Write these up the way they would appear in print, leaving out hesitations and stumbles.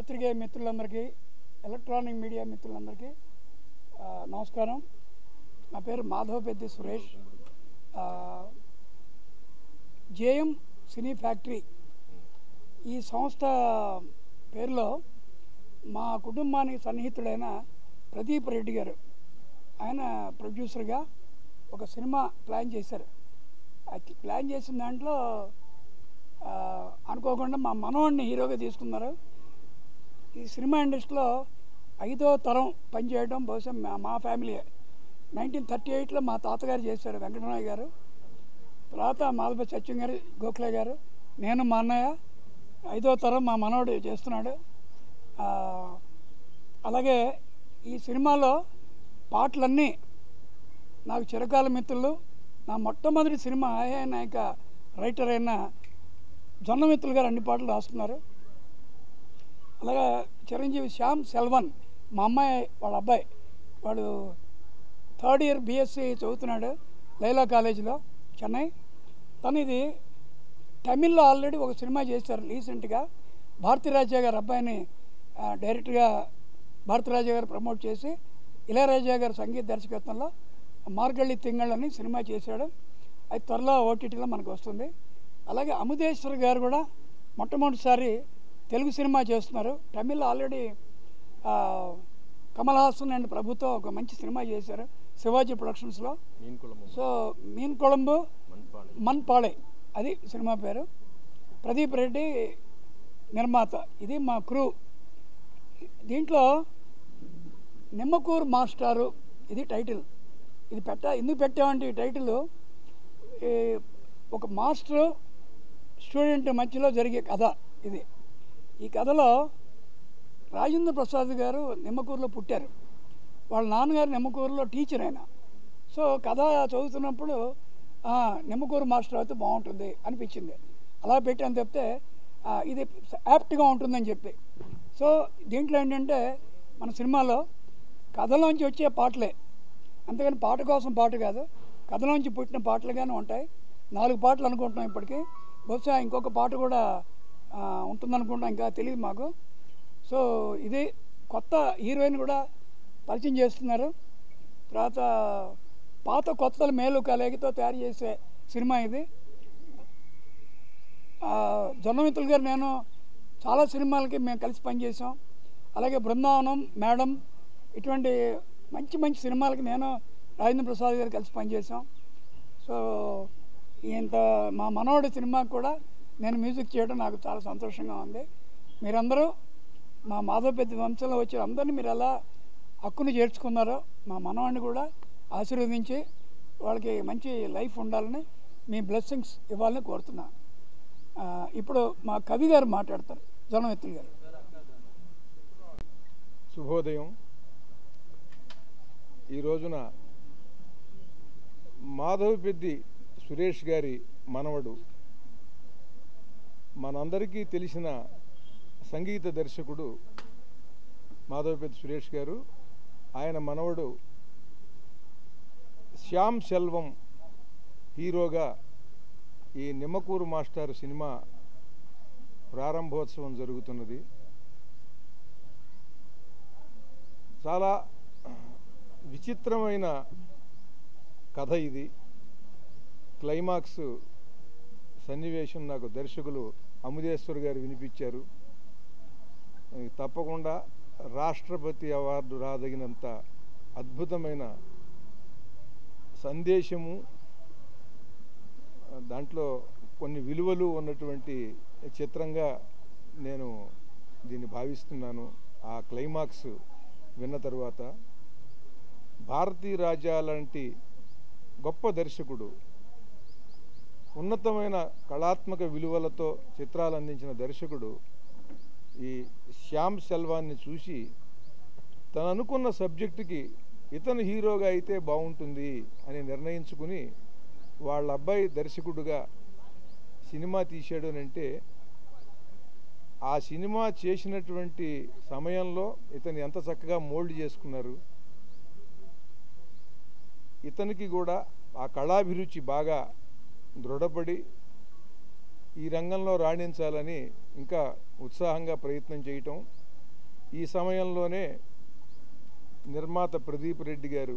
పాత్రికేయ మిత్రులందరికీ, electronic media మిత్రులందరికీ నమస్కారం. నా పేరు Madhavapeddi Suresh. JM Cine Factory ఈ సంస్థ పేరులో మా కుటుంబానికి సన్నిహితుడైన ప్రదీప్ రెడ్డి గారు, ఆయన ప్రొడ్యూసర్గా ఒక సినిమా ప్లాన్ చేశారు. ప్లాన్ చేసిన దాంట్లో అనుకోకుండా మా మనవాడిని హీరోగా తీసుకున్నారు. ఈ సినిమా ఇండస్ట్రీలో 5వ తరం పనిచేయడం బహుశా మా ఫ్యామిలీ. 1938లో మా తాతగారు చేశారు, వెంకటరామయ్య గారు. తర్వాత మాధవపతి సత్యం గారు, గోఖలే గారు, నేను, మా అన్నయ్య 5వ తరం మా మనవడు చేస్తున్నాడు. అలాగే ఈ సినిమాలో పాటలన్నీ నాకు చిరకాల మిత్రులు, నా మొట్టమొదటి సినిమా నాయక రైటర్ అయిన జొన్నమిత్రులు గారు అన్ని పాటలు రాస్తున్నారు. అలాగే చిరంజీవి శ్యామ్ సెల్వన్, మా అమ్మాయి వాళ్ళ అబ్బాయి, వాడు 3rd ఇయర్ బీఎస్సీ చదువుతున్నాడు లైలా కాలేజీలో, చెన్నై. తను ఇది తమిళ్లో ఆల్రెడీ ఒక సినిమా చేశారు రీసెంట్గా. భారతీరాజా గారు అబ్బాయిని డైరెక్ట్గా భారతీరాజా గారు ప్రమోట్ చేసి ఇళయరాజా గారు సంగీత దర్శకత్వంలో మార్గళ్ళి తింగళ్ అని సినిమా చేశాడు. అది త్వరలో ఓటీటీలో మనకు వస్తుంది. అలాగే అముదేశ్వర్ గారు కూడా మొట్టమొదటిసారి తెలుగు సినిమా చేస్తున్నారు. తమిళ్ ఆల్రెడీ కమల్ హాసన్ అండ్ ప్రభుతో ఒక మంచి సినిమా చేశారు శివాజీ ప్రొడక్షన్స్లో. సో మీన్ కొళంబు మన్పాళే అది సినిమా పేరు. ప్రదీప్ రెడ్డి నిర్మాత. ఇది మా క్రూ. దీంట్లో నిమ్మకూరు మాస్టారు ఇది టైటిల్. ఇది ఎందుకు పెట్టామంటే ఈ టైటిల్ ఒక మాస్టరు స్టూడెంట్ మధ్యలో జరిగే కథ ఇది. ఈ కథలో రాజేంద్ర ప్రసాద్ గారు నిమ్మకూరులో పుట్టారు. వాళ్ళ నాన్నగారు నిమ్మకూరులో టీచర్ అయినా. సో కథ చదువుతున్నప్పుడు నిమ్మకూరు మాస్టర్ అయితే బాగుంటుంది అనిపించింది. అలా పెట్టాను తప్పితే ఇది యాప్ట్గా ఉంటుందని చెప్పి. సో దీంట్లో ఏంటంటే మన సినిమాలో కథలోంచి వచ్చే పాటలే, అంతేగాని పాట కోసం పాట కాదు, కథలోంచి పుట్టిన పాటలుగానే ఉంటాయి. 4 పాటలు అనుకుంటున్నాం ఇప్పటికీ. బహుశా ఇంకొక పాట కూడా ఉంటుందనుకుంటున్నాం, ఇంకా తెలియదు మాకు. సో ఇది కొత్త హీరోయిన్ కూడా పరిచయం చేస్తున్నారు. తర్వాత పాత కొత్తల మేలు కలయికతో తయారు చేసే సినిమా ఇది. జొన్నమిత్రులు గారు, నేను చాలా సినిమాలకి మేము కలిసి పనిచేసాం. అలాగే బృందావనం, మేడం, ఇటువంటి మంచి మంచి సినిమాలకి నేను రాజేంద్ర ప్రసాద్ గారు కలిసి పనిచేసాం. సో ఇంత మా మనవడి సినిమాకి కూడా నేను మ్యూజిక్ చేయడం నాకు చాలా సంతోషంగా ఉంది. మీరందరూ మా మాధవపెద్ది వంశంలో వచ్చే అందరినీ మీరు ఎలా హక్కును చేర్చుకున్నారో మా మనవాడిని కూడా ఆశీర్వదించి వాళ్ళకి మంచి లైఫ్ ఉండాలని మీ బ్లెస్సింగ్స్ ఇవ్వాలని కోరుతున్నా. ఇప్పుడు మా కవి గారు మాట్లాడతారు, జొన్నమిత్రులు గారు. శుభోదయం. ఈ రోజున మాధవపెద్ది సురేష్ గారి మనవడు, మనందరికీ తెలిసిన సంగీత దర్శకుడు మాధవపెద్ది సురేష్ గారు, ఆయన మనవడు శ్యామ్ సెల్వం హీరోగా ఈ నిమ్మకూరు మాస్టర్ సినిమా ప్రారంభోత్సవం జరుగుతున్నది. చాలా విచిత్రమైన కథ ఇది. క్లైమాక్స్ సన్నివేశం నాకు దర్శకులు అముదేశ్వర్ గారు వినిపించారు. తప్పకుండా రాష్ట్రపతి అవార్డు రాదగినంత అద్భుతమైన సందేశము, దాంట్లో కొన్ని విలువలు ఉన్నటువంటి చిత్రంగా నేను దీన్ని భావిస్తున్నాను. ఆ క్లైమాక్స్ విన్న తర్వాత భారతీరాజా లాంటి గొప్ప దర్శకుడు, ఉన్నతమైన కళాత్మక విలువలతో చిత్రాలు అందించిన దర్శకుడు ఈ శ్యామ్ సెల్వాన్ని చూసి తను అనుకున్న సబ్జెక్టుకి ఇతను హీరోగా అయితే బాగుంటుంది అని నిర్ణయించుకుని వాళ్ళ అబ్బాయి దర్శకుడుగా సినిమా తీశాడు అని అంటే, ఆ సినిమా చేసినటువంటి సమయంలో ఇతను ఎంత చక్కగా మోల్డ్ చేసుకున్నారు. ఇతనికి కూడా ఆ కళాభిరుచి బాగా దృఢపడి ఈ రంగంలో రాణించాలని ఇంకా ఉత్సాహంగా ప్రయత్నం చేయటం ఈ సమయంలోనే నిర్మాత ప్రదీప్ రెడ్డి గారు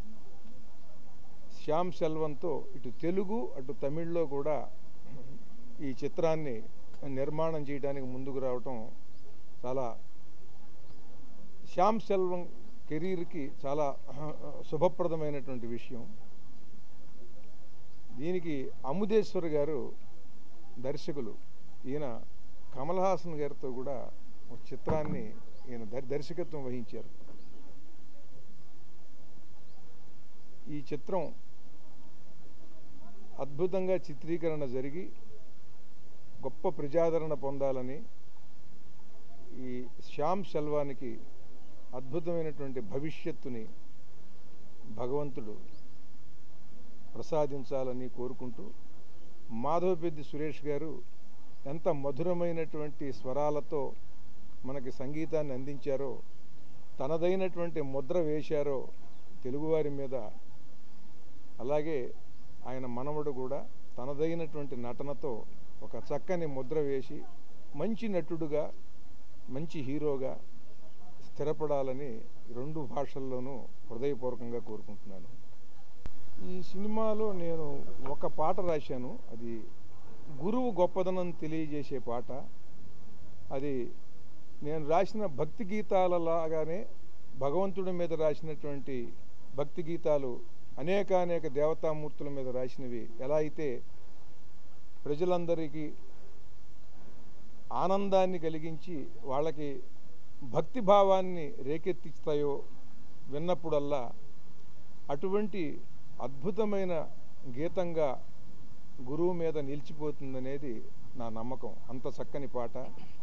శ్యామ్ సెల్వంతో ఇటు తెలుగు అటు తమిళ్లో కూడా ఈ చిత్రాన్ని నిర్మాణం చేయడానికి ముందుకు రావటం చాలా శ్యామ్ సెల్వం కెరీర్కి చాలా శుభప్రదమైనటువంటి విషయం. దీనికి అముదేశ్వర్ గారు దర్శకులు. ఈయన కమల్ హాసన్ గారితో కూడా ఒక చిత్రాన్ని ఈయన దర్శకత్వం వహించారు. ఈ చిత్రం అద్భుతంగా చిత్రీకరణ జరిగి గొప్ప ప్రజాదరణ పొందాలని, ఈ శ్యామ్ సెల్వానికి అద్భుతమైనటువంటి భవిష్యత్తుని భగవంతుడు ప్రసాదించాలని కోరుకుంటూ, మాధవపెద్ది సురేష్ గారు ఎంత మధురమైనటువంటి స్వరాలతో మనకి సంగీతాన్ని అందించారో, తనదైనటువంటి ముద్ర వేశారో తెలుగువారి మీద, అలాగే ఆయన మనవడు కూడా తనదైనటువంటి నటనతో ఒక చక్కని ముద్ర వేసి మంచి నటుడుగా, మంచి హీరోగా స్థిరపడాలని రెండు భాషల్లోనూ హృదయపూర్వకంగా కోరుకుంటున్నాను. ఈ సినిమాలో నేను ఒక పాట రాశాను. అది గురువు గొప్పదనం తెలియజేసే పాట. అది నేను రాసిన భక్తి గీతాలలాగానే భగవంతుడి మీద రాసినటువంటి భక్తి గీతాలు అనేక దేవతామూర్తుల మీద రాసినవి ఎలా అయితే ప్రజలందరికీ ఆనందాన్ని కలిగించి వాళ్ళకి భక్తి భావాన్ని రేకెత్తిస్తాయో విన్నప్పుడల్లా, అటువంటి అద్భుతమైన గీతంగా గురువు మీద నిలిచిపోతుందనేది నా నమ్మకం. అంత చక్కని పాట.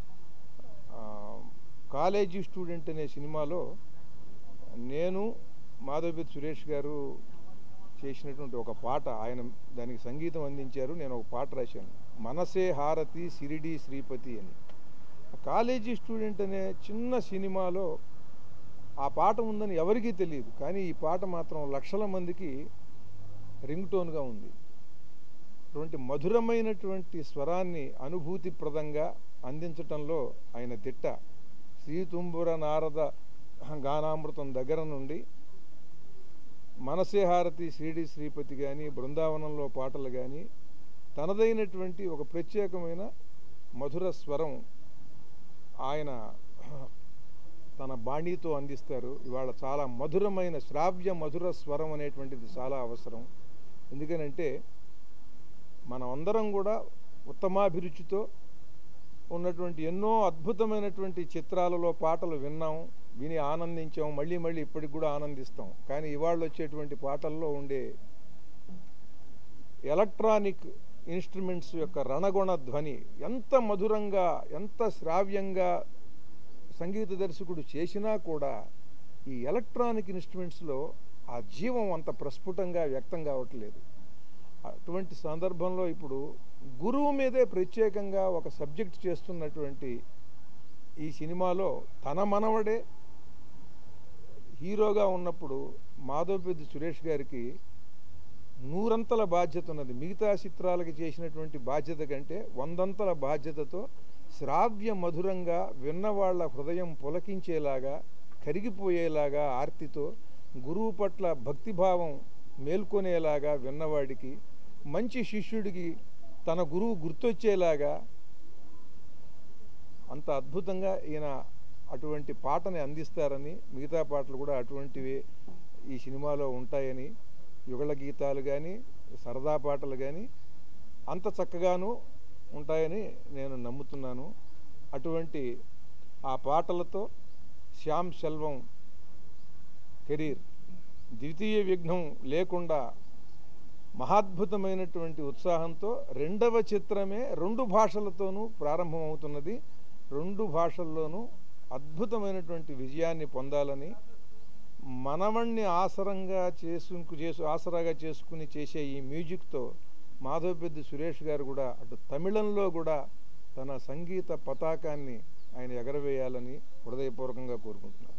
కాలేజీ స్టూడెంట్ అనే సినిమాలో నేను, మాధవపెద్ది సురేష్ గారు చేసినటువంటి ఒక పాట, ఆయన దానికి సంగీతం అందించారు. నేను ఒక పాట రాశాను, మనసే హారతి సిరిడి శ్రీపతి అని. కాలేజీ స్టూడెంట్ అనే చిన్న సినిమాలో ఆ పాట ఉందని ఎవరికీ తెలియదు, కానీ ఈ పాట మాత్రం లక్షల మందికి రింగ్ టోన్గా ఉంది. అటువంటి మధురమైనటువంటి స్వరాన్ని అనుభూతిప్రదంగా అందించటంలో ఆయన దిట్ట. శ్రీతుంబుర నారద గానామృతం దగ్గర నుండి మనసే హారతి శ్రీడి శ్రీపతి కానీ, బృందావనంలో పాటలు కానీ, తనదైనటువంటి ఒక ప్రత్యేకమైన మధుర స్వరం ఆయన తన బాణీతో అందిస్తారు. ఇవాళ చాలా మధురమైన శ్రావ్య మధుర స్వరం అనేటువంటిది చాలా అవసరం. ఎందుకనంటే మనం అందరం కూడా ఉత్తమాభిరుచితో ఉన్నటువంటి ఎన్నో అద్భుతమైనటువంటి చిత్రాలలో పాటలు విన్నాం, విని ఆనందించాం, మళ్ళీ ఇప్పటికి కూడా ఆనందిస్తాం. కానీ ఇవాళ వచ్చేటువంటి పాటల్లో ఉండే ఎలక్ట్రానిక్ ఇన్స్ట్రుమెంట్స్ యొక్క రణగుణ ధ్వని ఎంత మధురంగా, ఎంత శ్రావ్యంగా సంగీత దర్శకుడు చేసినా కూడా ఈ ఎలక్ట్రానిక్ ఇన్స్ట్రుమెంట్స్లో ఆ జీవం అంత ప్రస్ఫుటంగా వ్యక్తం కావట్లేదు. అటువంటి సందర్భంలో ఇప్పుడు గురువు మీదే ప్రత్యేకంగా ఒక సబ్జెక్ట్ చేస్తున్నటువంటి ఈ సినిమాలో తన మనవడే హీరోగా ఉన్నప్పుడు మాధవపెద్ది సురేష్ గారికి 100 బాధ్యత ఉన్నది. మిగతా చిత్రాలకి చేసినటువంటి బాధ్యత కంటే 100 బాధ్యతతో శ్రావ్య మధురంగా విన్నవాళ్ల హృదయం పులకించేలాగా, కరిగిపోయేలాగా ఆర్తితో, గురువు పట్ల భక్తిభావం మేల్కొనేలాగా విన్నవాడికి, మంచి శిష్యుడికి తన గురువు గుర్తొచ్చేలాగా అంత అద్భుతంగా ఈయన అటువంటి పాటని అందిస్తారని, మిగతా పాటలు కూడా అటువంటివి ఈ సినిమాలో ఉంటాయని, యుగళ గీతాలు కానీ సరదా పాటలు కానీ అంత చక్కగాను ఉంటాయని నేను నమ్ముతున్నాను. అటువంటి ఆ పాటలతో శ్యామ్ సెల్వం కెరీర్ ద్వితీయ విఘ్నం లేకుండా మహాద్భుతమైనటువంటి ఉత్సాహంతో రెండవ చిత్రమే 2 భాషలతోనూ ప్రారంభమవుతున్నది. 2 భాషల్లోనూ అద్భుతమైనటువంటి విజయాన్ని పొందాలని, మనవణ్ణి ఆసరాగా చేసుకుని చేసే ఈ మ్యూజిక్తో మాధవపెద్ది సురేష్ గారు కూడా అటు తమిళంలో కూడా తన సంగీత పతాకాన్ని ఆయన ఎగరవేయాలని హృదయపూర్వకంగా కోరుకుంటున్నాను.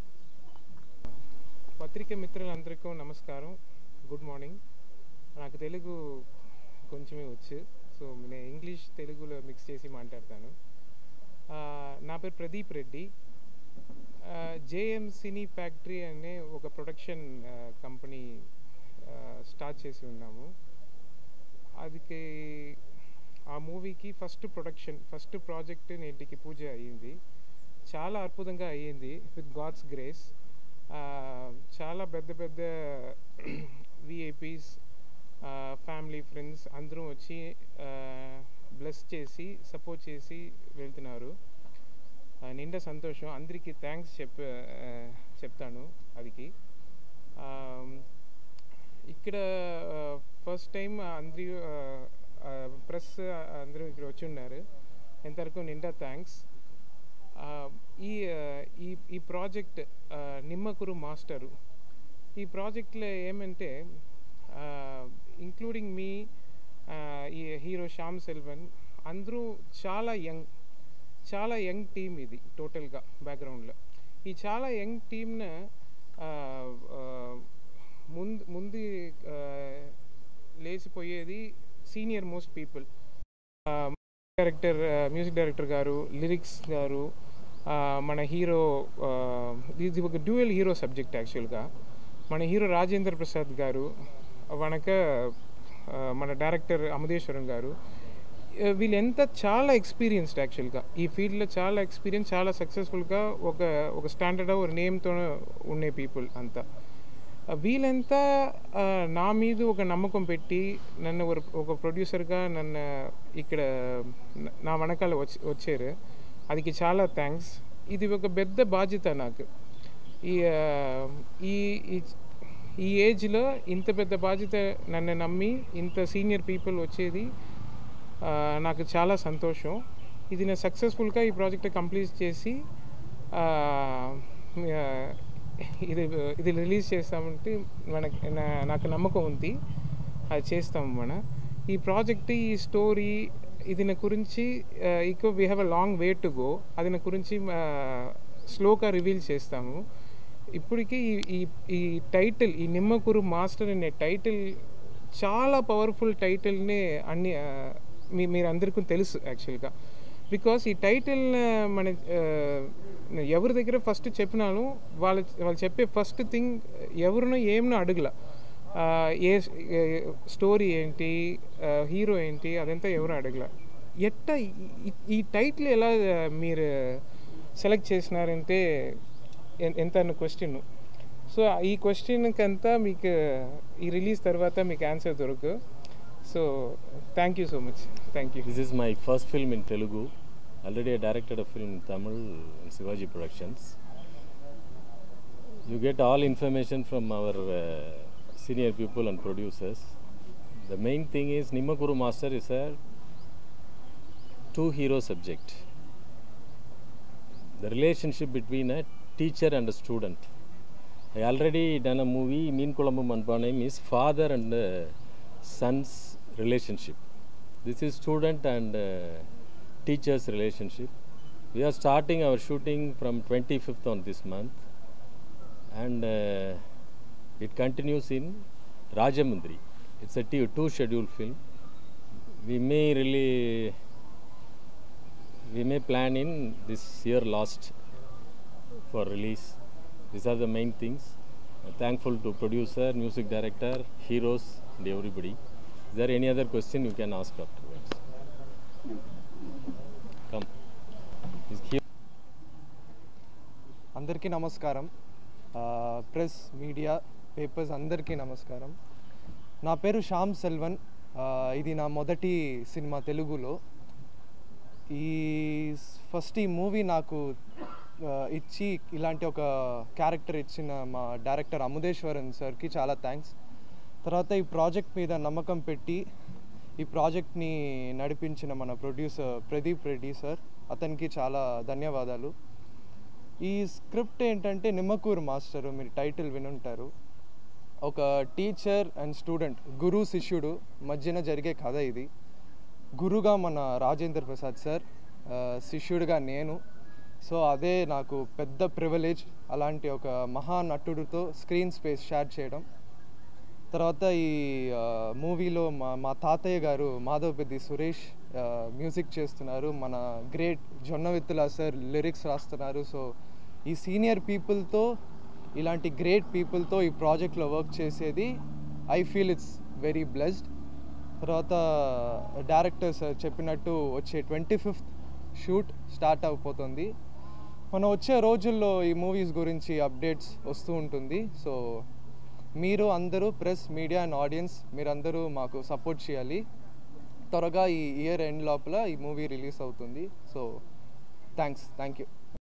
పత్రిక మిత్రులందరికీ నమస్కారం, గుడ్ మార్నింగ్. నాకు తెలుగు కొంచెమే వచ్చు, సో నేను ఇంగ్లీష్ తెలుగులో మిక్స్ చేసి మాట్లాడతాను. నా పేరు Pradeep Reddy. JM Cine Factory అనే ఒక ప్రొడక్షన్ కంపెనీ స్టార్ట్ చేసి ఉన్నాము. అదికి ఆ మూవీకి ఫస్ట్ ప్రాజెక్ట్ నేటికి పూజ అయ్యింది. చాలా అద్భుతంగా అయ్యింది విత్ గాడ్స్ గ్రేస్. చాలా పెద్ద విఐపీస్, ఫ్యామిలీ, ఫ్రెండ్స్ అందరూ వచ్చి బ్లెస్ చేసి సపోర్ట్ చేసి వెళ్తున్నారు. నిండా సంతోషం. అందరికీ థ్యాంక్స్ చెప్తాను. అదికి ఇక్కడ ఫస్ట్ టైం అందరూ ప్రెస్ అందరూ ఇక్కడ వచ్చి ఉన్నారు. ఎంతవరకు నిండా థ్యాంక్స్. ఈ ప్రాజెక్ట్ నిమ్మకురు మాస్టరు, ఈ ప్రాజెక్ట్లో ఏమంటే ఇంక్లూడింగ్ మీ, ఈ హీరో శ్యామ్ సెల్వన్ అందరూ చాలా యంగ్ టీమ్. ఇది టోటల్గా బ్యాక్గ్రౌండ్లో ఈ చాలా యంగ్ టీమ్ను ముందు లేచిపోయేది senior most people. Music director గారు, లిరిక్స్ గారు, మన హీరో, ఇది ఒక డ్యూయల్ హీరో సబ్జెక్ట్ యాక్చువల్గా. మన హీరో రాజేంద్ర ప్రసాద్ గారు, మన డైరెక్టర్ అమదేశ్వరం గారు, వీళ్ళంతా చాలా ఎక్స్పీరియన్స్డ్ యాక్చువల్గా. ఈ ఫీల్డ్లో చాలా ఎక్స్పీరియన్స్, చాలా సక్సెస్ఫుల్గా ఒక స్టాండర్డ్ ఒక నేమ్తో ఉండే పీపుల్ అంతా. వీళ్ళంతా నా మీద ఒక నమ్మకం పెట్టి నన్ను ఒక ప్రొడ్యూసర్గా నన్ను ఇక్కడ నా వెనకాల వచ్చారు. అదికి చాలా థ్యాంక్స్. ఇది ఒక పెద్ద బాధ్యత నాకు. ఈ ఏజ్లో ఇంత పెద్ద బాధ్యత నన్ను నమ్మి ఇంత సీనియర్ పీపుల్ వచ్చేది నాకు చాలా సంతోషం. ఇది నేను సక్సెస్ఫుల్గా ఈ ప్రాజెక్ట్ కంప్లీట్ చేసి ఇది రిలీజ్ చేస్తామంటే నాకు నమ్మకం ఉంది. అది చేస్తాం. ఈ ప్రాజెక్ట్, ఈ స్టోరీ, ఇది నా గురించి we have a long way to go. అది నా గురించి స్లోగా రివీల్ చేస్తాము. ఇప్పటికీ ఈ టైటిల్, ఈ నిమ్మకురు మాస్టర్ అనే టైటిల్ చాలా పవర్ఫుల్ టైటిల్ని మీరు అందరికీ తెలుసు యాక్చువల్గా. బికాస్ ఈ టైటిల్ మన ఎవరి దగ్గర ఫస్ట్ చెప్పినాను, వాళ్ళు చెప్పే ఫస్ట్ థింగ్ ఎవరినో ఏమనో అడగల. ఏ స్టోరీ ఏంటి, హీరో ఏంటి, అదంతా ఎవరు అడగల. ఈ టైటిల్ ఎలా మీరు సెలెక్ట్ చేసినారంటే ఎంత అన్న క్వశ్చన్. సో ఈ క్వశ్చన్కి అంతా మీకు ఈ రిలీజ్ తర్వాత మీకు ఆన్సర్ దొరకదు. So thank you so much. Thank you. This is my first film in Telugu. Already I directed a film in Tamil in Shivaji Productions. You get all information from our senior people and producers. The main thing is Nimmakuru Master is a two-hero subject. The relationship between a teacher and a student. I already done a movie, Meen Kulambu Manpanam, is father and son's relationship. This is student and teacher's relationship. We are starting our shooting from 25th on this month, and it continues in Rajamundri. It's a two schedule film. We may plan in this year last for release. These are the main things. I'm thankful to producer, music director, heroes and everybody. Is there any other question you can ask afterwards? Come. అందరికీ నమస్కారం. Press, media, papers అందరికీ నమస్కారం. నా పేరు శ్యామ్ సెల్వన్. ఇది నా మొదటి cinema తెలుగులో. ఈ మూవీ నాకు ఇచ్చి ఇలాంటి ఒక క్యారెక్టర్ ఇచ్చిన మా డైరెక్టర్ అమదేశ్వరన్ సార్కి చాలా థ్యాంక్స్. తర్వాత ఈ ప్రాజెక్ట్ మీద నమ్మకం పెట్టి ఈ ప్రాజెక్ట్ని నడిపించిన మన ప్రొడ్యూసర్ ప్రదీప్ రెడ్డి సార్, అతనికి చాలా ధన్యవాదాలు. ఈ స్క్రిప్ట్ ఏంటంటే నిమ్మకూరు మాస్టరు, మీరు టైటిల్ వినుంటారు. ఒక టీచర్ అండ్ స్టూడెంట్, గురు శిష్యుడు మధ్యన జరిగే కథ ఇది. గురుగా మన రాజేంద్ర ప్రసాద్ సార్, శిష్యుడిగా నేను. సో అదే నాకు పెద్ద ప్రివిలేజ్, అలాంటి ఒక మహానటుడితో స్క్రీన్ స్పేస్ షేర్ చేయడం. తర్వాత ఈ మూవీలో మా తాతయ్య గారు మాధవపెద్ది సురేష్ మ్యూజిక్ చేస్తున్నారు. మన గ్రేట్ జొన్నవిత్తుల సార్ లిరిక్స్ రాస్తున్నారు. సో ఈ సీనియర్ పీపుల్తో, ఇలాంటి గ్రేట్ పీపుల్తో ఈ ప్రాజెక్ట్లో వర్క్ చేసేది I feel it's very blessed. తర్వాత డైరెక్టర్ సార్ చెప్పినట్టు వచ్చే 25th షూట్ స్టార్ట్ అయిపోతుంది. మనం వచ్చే రోజుల్లో ఈ మూవీస్ గురించి అప్డేట్స్ వస్తూ ఉంటుంది. సో మీరు అందరూ ప్రెస్, మీడియా అండ్ ఆడియన్స్ మీరందరూ మాకు సపోర్ట్ చేయాలి. త్వరగా ఈ ఇయర్ ఎండ్ లోపల ఈ మూవీ రిలీజ్ అవుతుంది. So thank you.